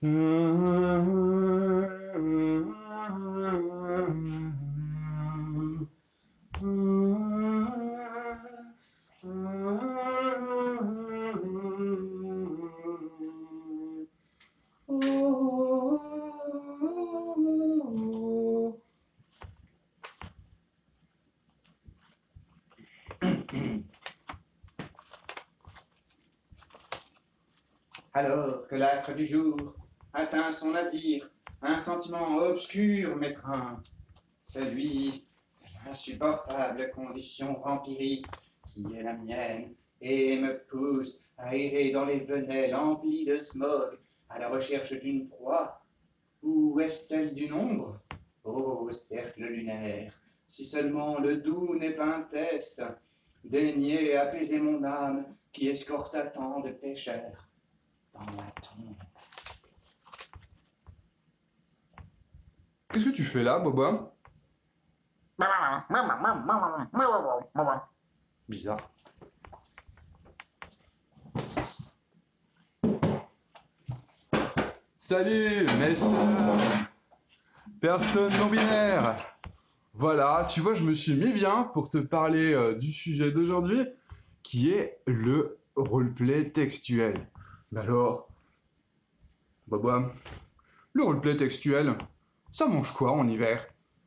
Alors que l'astre du jour atteint son navire, un sentiment obscur m'étreint, celui de l'insupportable condition vampirique qui est la mienne, et me pousse à errer dans les venelles emplies de smog, à la recherche d'une proie, ou est-ce celle d'une ombre? Ô cercle lunaire, si seulement le doux Népenthes daignait apaiser mon âme qui escorta tant de pécheurs dans la tombe. Qu'est-ce que tu fais là, Boba? Bizarre. Salut, messieurs, personne non binaire. Voilà, tu vois, je me suis mis bien pour te parler du sujet d'aujourd'hui, qui est le roleplay textuel. Mais alors, Boba, le roleplay textuel, ça mange quoi en hiver?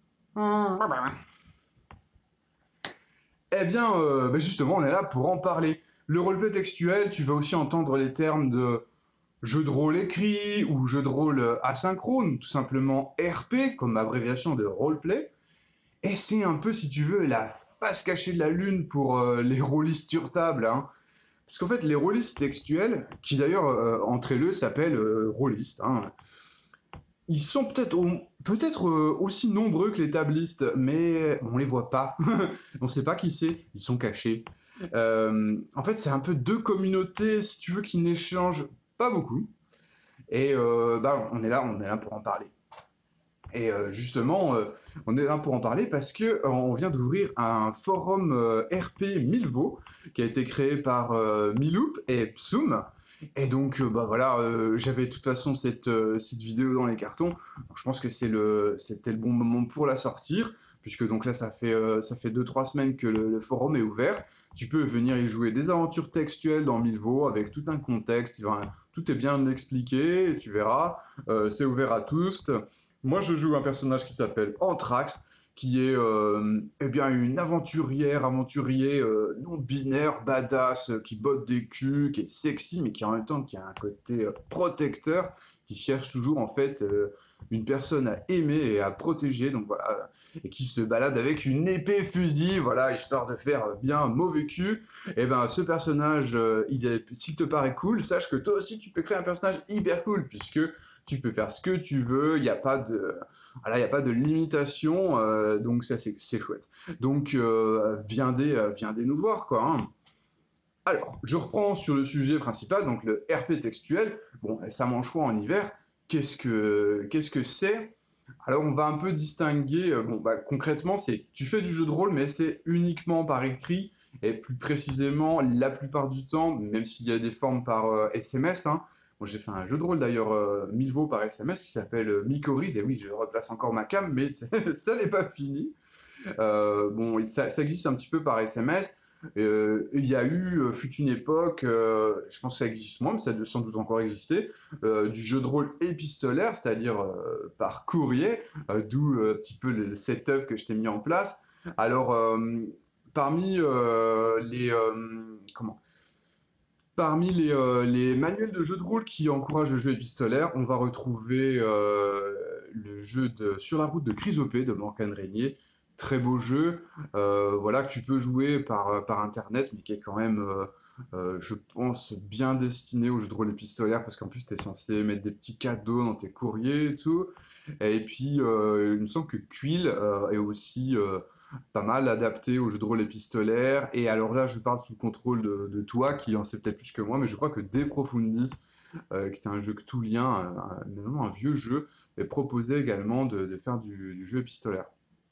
Eh bien, justement, on est là pour en parler. Le roleplay textuel, tu vas aussi entendre les termes de jeu de rôle écrit ou jeu de rôle asynchrone, tout simplement RP, comme abréviation de roleplay. Et c'est un peu, si tu veux, la face cachée de la lune pour les rôlistes sur table. Hein. Parce qu'en fait, les rôlistes textuels, qui d'ailleurs, entre eux, s'appellent rôlistes, hein, ils sont peut-être aussi nombreux que les tablistes, mais on les voit pas. On sait pas qui c'est, ils sont cachés. En fait, c'est un peu deux communautés, si tu veux, qui n'échangent pas beaucoup. Et on est là pour en parler. Et justement, on est là pour en parler parce que on vient d'ouvrir un forum RP Milvo qui a été créé par Miloup et Psoum. Et donc, voilà, j'avais de toute façon cette vidéo dans les cartons. Donc, je pense que c'était le bon moment pour la sortir, puisque donc là, ça fait 2-3 semaines que le forum est ouvert. Tu peux venir y jouer des aventures textuelles dans Milvo avec tout un contexte. Tout est bien expliqué, tu verras. C'est ouvert à tous. Moi, je joue un personnage qui s'appelle Anthrax, qui est une aventurier non binaire, badass, qui botte des culs, qui est sexy, mais qui en même temps qui a un côté protecteur, qui cherche toujours en fait une personne à aimer et à protéger, donc voilà, et qui se balade avec une épée fusil, voilà, histoire de faire bien mauvais cul. Et ben, ce personnage, s'il te paraît cool, sache que toi aussi tu peux créer un personnage hyper cool, puisque tu peux faire ce que tu veux, il n'y a pas de limitation, donc ça c'est chouette. Donc viendez nous voir quoi. Hein. Alors, je reprends sur le sujet principal, donc le RP textuel. Bon, ça mange quoi en hiver? Qu'est-ce que c'est? Alors on va un peu distinguer, concrètement c'est, tu fais du jeu de rôle mais c'est uniquement par écrit et plus précisément la plupart du temps, même s'il y a des formes par SMS, hein. Moi j'ai fait un jeu de rôle d'ailleurs Milvo par SMS qui s'appelle Mycorhize, et oui je replace encore ma cam mais ça n'est pas fini. Ça existe un petit peu par SMS. Il y a eu, fut une époque, je pense que ça existe moins, mais ça doit sans doute encore exister, du jeu de rôle épistolaire, c'est-à-dire par courrier, d'où un petit peu le setup que je t'ai mis en place. Alors, parmi les manuels de jeu de rôle qui encouragent le jeu épistolaire, on va retrouver le jeu Sur la route de Chrysopée de Morgane Régnier. Très beau jeu, voilà, que tu peux jouer par internet, mais qui est quand même, je pense, bien destiné au jeu de rôle épistolaire, parce qu'en plus, tu es censé mettre des petits cadeaux dans tes courriers et tout. Et puis, il me semble que Quill est aussi pas mal adapté au jeu de rôle épistolaire. Et alors là, je parle sous le contrôle de toi, qui en sait peut-être plus que moi, mais je crois que De Profundis, qui était un jeu cthulhien, un vieux jeu, est proposé également de faire du jeu épistolaire.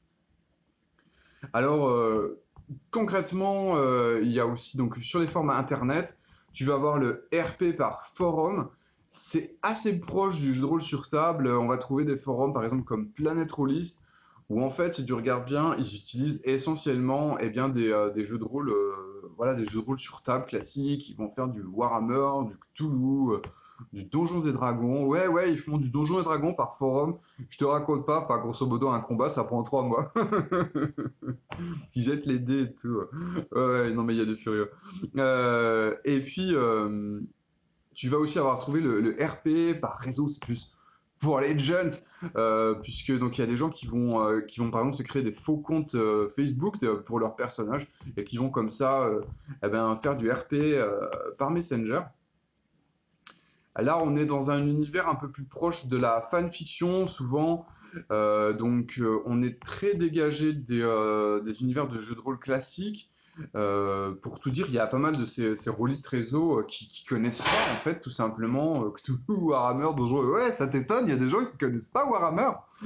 Alors, concrètement, il y a aussi, donc, sur les formats internet, tu vas avoir le RP par forum. C'est assez proche du jeu de rôle sur table. On va trouver des forums, par exemple, comme Planet Rollist, où en fait, si tu regardes bien, ils utilisent essentiellement eh bien, des jeux de rôle, voilà, des jeux de rôle sur table classiques. Ils vont faire du Warhammer, du Cthulhu, du Donjons et Dragons. Ouais, ouais, ils font du Donjons et Dragons par forum. Je te raconte pas, enfin, grosso modo, un combat, ça prend 3 mois. Ils jettent les dés et tout. Ouais, non, mais il y a des furieux. Et puis, tu vas aussi avoir trouvé le RP par réseau, c'est plus pour les jeunes, puisque donc il y a des gens qui vont par exemple se créer des faux comptes Facebook pour leurs personnages et qui vont comme ça eh ben, faire du RP par Messenger. Là, on est dans un univers un peu plus proche de la fanfiction, souvent. On est très dégagé des univers de jeux de rôle classiques. Pour tout dire, il y a pas mal de ces rôlistes réseaux qui connaissent pas, en fait, tout simplement, Cthulhu, Warhammer, Donjons. Ouais, ça t'étonne, il y a des gens qui connaissent pas Warhammer.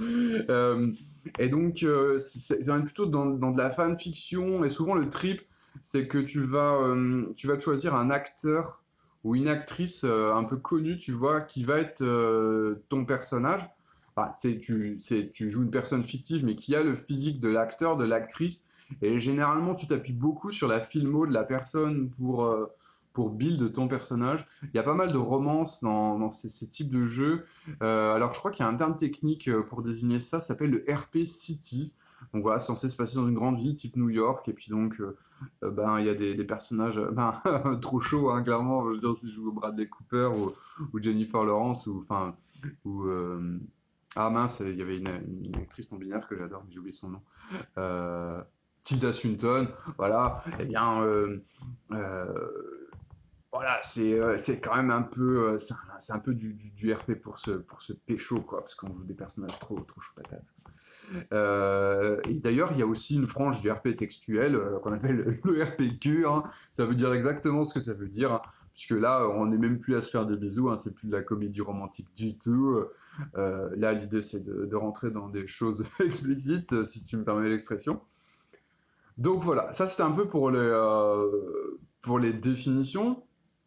Ça va plutôt dans de la fanfiction, et souvent le trip, c'est que tu vas choisir un acteur ou une actrice un peu connue, tu vois, qui va être ton personnage. Enfin, tu joues une personne fictive, mais qui a le physique de l'acteur, de l'actrice. Et généralement, tu t'appuies beaucoup sur la filmo de la personne pour build ton personnage. Il y a pas mal de romances dans ces types de jeux. Alors, je crois qu'il y a un terme technique pour désigner ça, ça s'appelle le RP City. Donc voilà, censé se passer dans une grande ville type New York. Et puis donc, ben, il y a des personnages trop chauds, hein, clairement. Je veux dire, si je joue Bradley Cooper ou Jennifer Lawrence ou ah mince, il y avait une actrice non binaire que j'adore, mais j'ai oublié son nom. Tilda Swinton, voilà, eh bien, voilà, c'est quand même un peu, c'est un peu du RP pour se pécho, quoi, parce qu'on joue des personnages trop chauds patates. Et d'ailleurs, il y a aussi une frange du RP textuel qu'on appelle le RPQ, hein. Ça veut dire exactement ce que ça veut dire, hein, puisque là, on n'est même plus à se faire des bisous, hein, c'est plus de la comédie romantique du tout. Là, l'idée, c'est de rentrer dans des choses explicites, si tu me permets l'expression. Donc voilà, ça c'était un peu pour les définitions.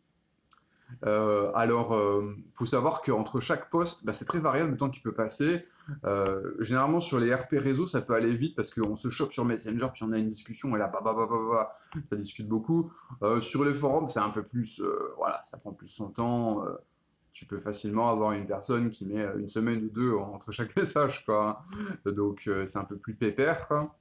Faut savoir qu'entre chaque poste, bah, c'est très variable le temps qu'il peut passer. Généralement, sur les RP réseaux, ça peut aller vite parce qu'on se chope sur Messenger, puis on a une discussion, et là, ça discute beaucoup. Sur les forums, c'est un peu plus, voilà, ça prend plus son temps. Tu peux facilement avoir une personne qui met une semaine ou deux entre chaque message, quoi. Donc, c'est un peu plus pépère, quoi.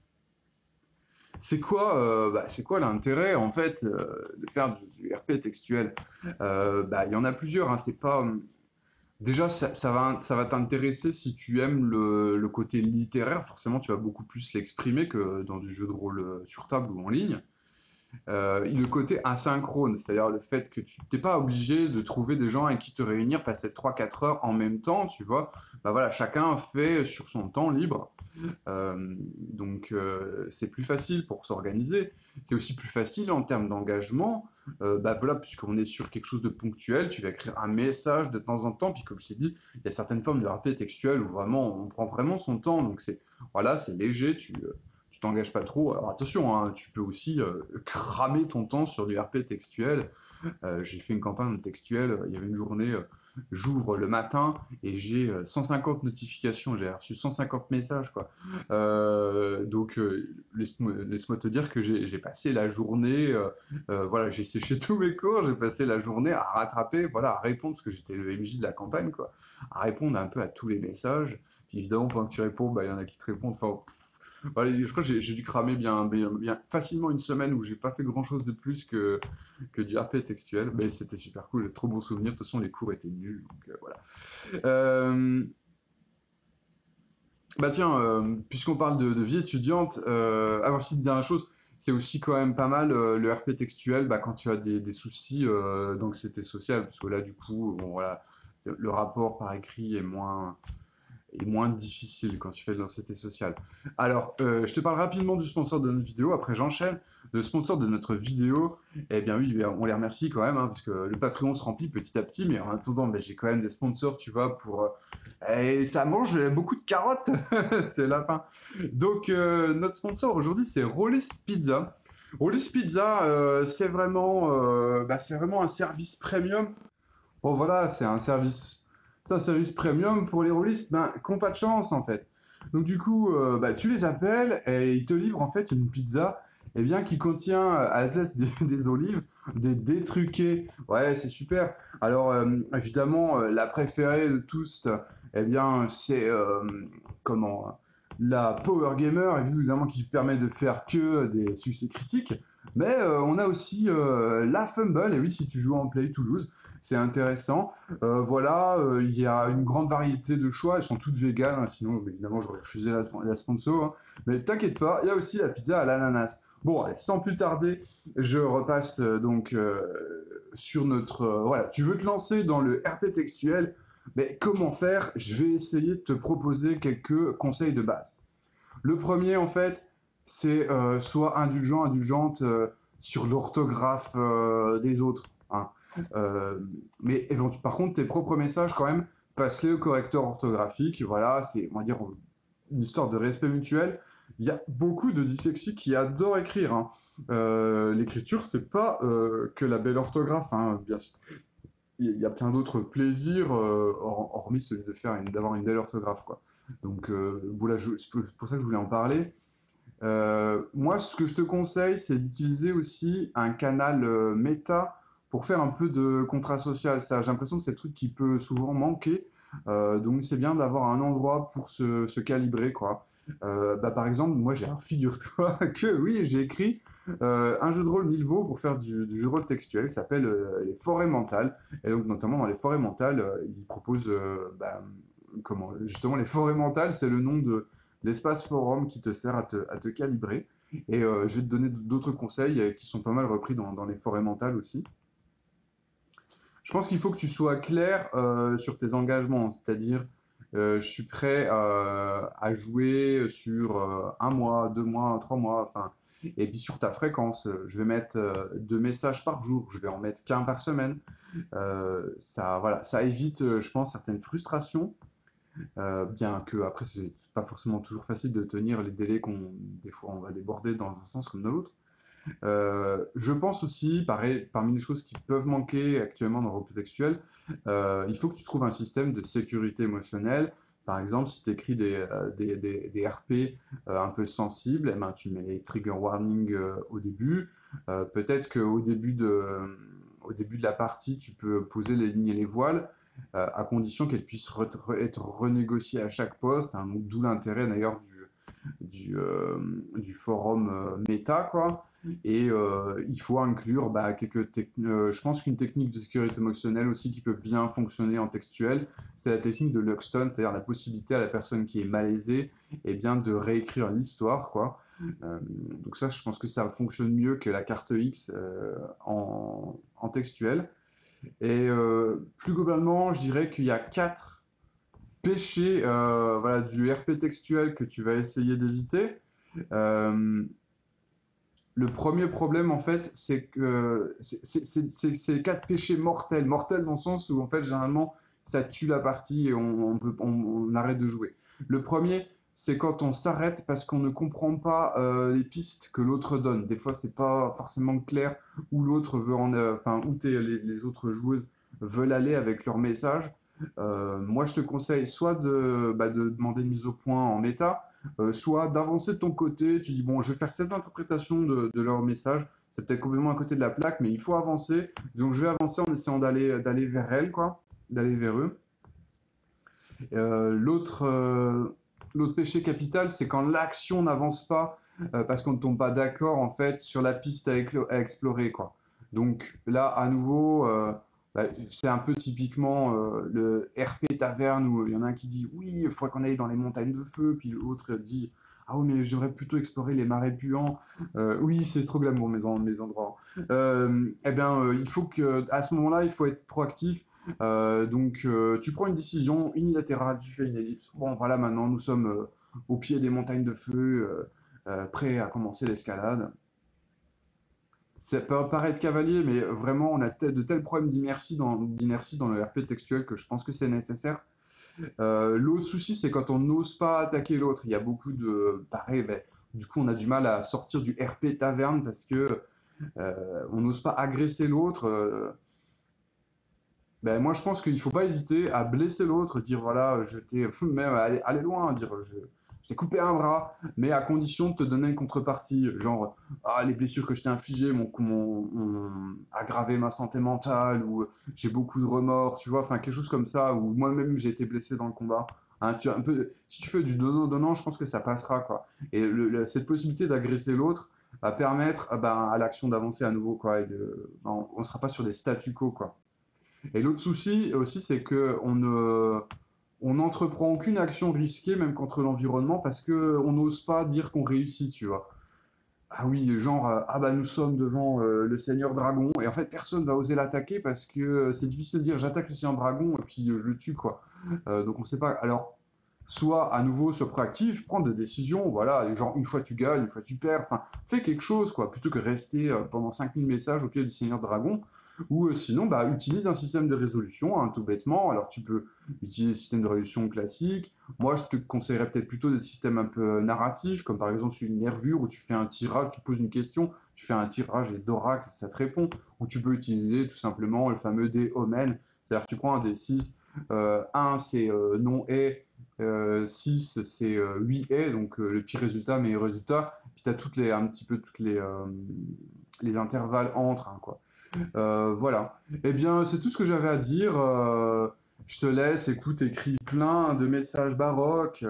C'est quoi l'intérêt en fait de faire du RP textuel? Il y en a plusieurs, hein, c'est pas déjà ça va t'intéresser si tu aimes le côté littéraire, forcément tu vas beaucoup plus l'exprimer que dans du jeu de rôle sur table ou en ligne. Le côté asynchrone, c'est-à-dire le fait que tu t'es pas obligé de trouver des gens avec qui te réunir, passer 3-4 heures en même temps, tu vois. Bah voilà, chacun fait sur son temps libre. C'est plus facile pour s'organiser. C'est aussi plus facile en termes d'engagement. Voilà, puisqu'on est sur quelque chose de ponctuel, tu vas écrire un message de temps en temps. Puis comme je t'ai dit, il y a certaines formes de RP textuel où vraiment on prend vraiment son temps. Donc c'est voilà, c'est léger, tu t'engages pas trop. Alors attention, hein, tu peux aussi cramer ton temps sur du RP textuel. J'ai fait une campagne textuelle, il y avait une journée, j'ouvre le matin et j'ai 150 notifications, j'ai reçu 150 messages, quoi. Laisse-moi te dire que j'ai passé la journée, voilà, j'ai séché tous mes cours, j'ai passé la journée à rattraper, voilà, à répondre, parce que j'étais le MJ de la campagne, quoi, à répondre un peu à tous les messages. Puis évidemment, pendant que tu réponds, bah, il y en a qui te répondent, enfin, voilà, je crois que j'ai dû cramer bien facilement une semaine où j'ai pas fait grand chose de plus que du RP textuel, mais c'était super cool, trop bon souvenir. De toute façon, les cours étaient nuls, donc voilà. Bah tiens, puisqu'on parle de vie étudiante, alors si dernière chose, c'est aussi quand même pas mal le RP textuel bah, quand tu as des soucis d'anxiété sociale, parce que là du coup, bon voilà, le rapport par écrit est moins difficile quand tu fais de l'anxiété sociale. Alors, je te parle rapidement du sponsor de notre vidéo, après j'enchaîne. Le sponsor de notre vidéo, eh bien oui, on les remercie quand même, hein, parce que le Patreon se remplit petit à petit, mais en attendant, j'ai quand même des sponsors, tu vois, et ça mange beaucoup de carottes, c'est lapin. Donc, notre sponsor aujourd'hui, c'est Rollist Pizza. Rollist Pizza, c'est vraiment un service premium Bon, voilà, c'est un service premium pour les rôlistes qui n'ont pas de chance, en fait. Donc, du coup, tu les appelles et ils te livrent, en fait, une pizza, eh bien, qui contient, à la place des olives, des détruqués. Ouais, c'est super. Alors, évidemment, la préférée de tous, eh bien, c'est, comment, la Power Gamer, évidemment, qui permet de faire que des succès critiques. Mais on a aussi la Fumble, et oui, si tu joues en Play Toulouse, c'est intéressant. Voilà, il y a une grande variété de choix, elles sont toutes véganes, hein, sinon évidemment j'aurais refusé la sponsor, hein. Mais t'inquiète pas, il y a aussi la pizza à l'ananas. Bon, allez, sans plus tarder, je repasse sur notre... voilà, tu veux te lancer dans le RP textuel, mais comment faire? Je vais essayer de te proposer quelques conseils de base. Le premier, en fait, c'est soit indulgente sur l'orthographe des autres, hein. Mais par contre, tes propres messages, quand même, passe-les au correcteur orthographique. Voilà, c'est, on va dire, une histoire de respect mutuel. Il y a beaucoup de dyslexiques qui adorent écrire, hein. L'écriture, c'est pas que la belle orthographe, hein, bien sûr. Il y a plein d'autres plaisirs, hormis celui d'avoir une belle orthographe, quoi. Donc, voilà, c'est pour ça que je voulais en parler. Moi, ce que je te conseille, c'est d'utiliser aussi un canal méta pour faire un peu de contrat social. Ça, j'ai l'impression que c'est le truc qui peut souvent manquer. Donc, c'est bien d'avoir un endroit pour se calibrer, quoi. Par exemple, moi, figure-toi que oui, j'ai écrit un jeu de rôle 1000 veaux pour faire du jeu de rôle textuel qui s'appelle les forêts mentales. Et donc, notamment dans les forêts mentales, ils proposent justement, les forêts mentales, c'est le nom de l'espace forum qui te sert à te calibrer. Et je vais te donner d'autres conseils qui sont pas mal repris dans les forêts mentales aussi. Je pense qu'il faut que tu sois clair sur tes engagements, c'est-à-dire je suis prêt à jouer sur un mois, 2 mois, 3 mois, enfin, et puis sur ta fréquence, je vais mettre 2 messages par jour, je vais en mettre qu'un par semaine. Ça, voilà, ça évite, je pense, certaines frustrations. Bien que après c'est pas forcément toujours facile de tenir les délais des fois on va déborder dans un sens comme dans l'autre. Je pense aussi, pareil, parmi les choses qui peuvent manquer actuellement dans le repos textuel, il faut que tu trouves un système de sécurité émotionnelle. Par exemple, si tu écris des RP un peu sensibles, eh ben, tu mets les trigger warning au début. Peut-être au début de la partie, tu peux poser les lignes et les voiles à condition qu'elles puissent être renégociées à chaque poste, hein, d'où l'intérêt d'ailleurs du forum méta, quoi. Et il faut inclure je pense qu'une technique de sécurité émotionnelle aussi qui peut bien fonctionner en textuel, c'est la technique de Luxton, c'est-à-dire la possibilité à la personne qui est malaisée bien, de réécrire l'histoire, quoi. Donc ça, je pense que ça fonctionne mieux que la carte X en textuel. Et plus globalement, je dirais qu'il y a 4 péchés voilà, du RP textuel que tu vas essayer d'éviter. Le premier problème, en fait, c'est que c'est 4 péchés mortels. Mortels dans le sens où, en fait, généralement, ça tue la partie et on arrête de jouer. Le premier, c'est quand on s'arrête parce qu'on ne comprend pas les pistes que l'autre donne. Des fois, c'est pas forcément clair où l'autre veut les autres joueuses veulent aller avec leur message. Moi, je te conseille soit de demander une mise au point en méta, soit d'avancer de ton côté. Tu dis, bon, je vais faire cette interprétation de leur message. C'est peut-être complètement à côté de la plaque, mais il faut avancer. Donc, je vais avancer en essayant d'aller vers elles, quoi, d'aller vers eux. L'autre péché capital, c'est quand l'action n'avance pas parce qu'on ne tombe pas d'accord en fait sur la piste à explorer, quoi. Donc là, à nouveau, c'est un peu typiquement le RP taverne où il y en a un qui dit oui, il faudrait qu'on aille dans les montagnes de feu, puis l'autre dit ah oui, mais j'aimerais plutôt explorer les marais puants. Oui, c'est trop glamour mes endroits. Il faut à ce moment-là, il faut être proactif. Donc, tu prends une décision unilatérale, tu fais une ellipse. Bon, voilà, maintenant nous sommes au pied des montagnes de feu, prêts à commencer l'escalade. Ça peut paraître cavalier, mais vraiment, on a de tels problèmes d'inertie dans le RP textuel que je pense que c'est nécessaire. L'autre souci, c'est quand on n'ose pas attaquer l'autre. Il y a beaucoup de... Pareil, du coup, on a du mal à sortir du RP taverne parce que on n'ose pas agresser l'autre. Ben, moi, je pense qu'il faut pas hésiter à blesser l'autre, dire voilà, je t'ai même aller loin, dire je t'ai coupé un bras, mais à condition de te donner une contrepartie, genre ah, les blessures que je t'ai infligées ont aggravé ma santé mentale ou j'ai beaucoup de remords, tu vois, enfin quelque chose comme ça, ou moi-même j'ai été blessé dans le combat. Hein, un peu, si tu fais du donnant-donnant, je pense que ça passera quoi. Et cette possibilité d'agresser l'autre va permettre ben, à l'action d'avancer à nouveau quoi. On ne sera pas sur des statu quo quoi. Et l'autre souci aussi, c'est que on n'entreprend aucune action risquée, même contre l'environnement, parce que on n'ose pas dire qu'on réussit, tu vois. Ah oui, genre, ah bah nous sommes devant le Seigneur Dragon, et en fait personne va oser l'attaquer parce que c'est difficile de dire j'attaque le Seigneur Dragon et puis je le tue, quoi. Donc on sait pas. Alors, soit à nouveau sois proactif, prendre des décisions, voilà, genre une fois tu gagnes, une fois tu perds, enfin, fais quelque chose, quoi, plutôt que rester pendant 5000 messages au pied du Seigneur Dragon, ou sinon, bah, utilise un système de résolution, hein, tout bêtement, alors tu peux utiliser le système de résolution classique, moi je te conseillerais peut-être plutôt des systèmes un peu narratifs, comme par exemple sur une nervure, où tu fais un tirage, tu poses une question, tu fais un tirage et d'oracle, ça te répond, ou tu peux utiliser tout simplement le fameux dé omen, c'est-à-dire que tu prends un D6, 1 c'est non et 6 c'est oui et donc le pire résultat, meilleur résultat. Puis tu as un petit peu toutes les intervalles entre, hein, quoi. Voilà. Eh bien, c'est tout ce que j'avais à dire. Je te laisse, écoute, écris plein de messages baroques.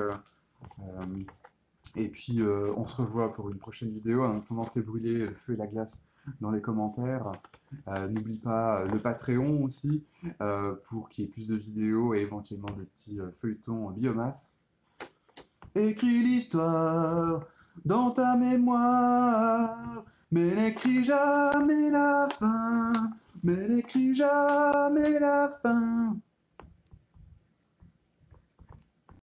Et puis, on se revoit pour une prochaine vidéo. En attendant, fais brûler le feu et la glace dans les commentaires. N'oublie pas le Patreon aussi, pour qu'il y ait plus de vidéos et éventuellement des petits feuilletons en biomasse. Écris l'histoire dans ta mémoire, mais n'écris jamais la fin, mais n'écris jamais la fin.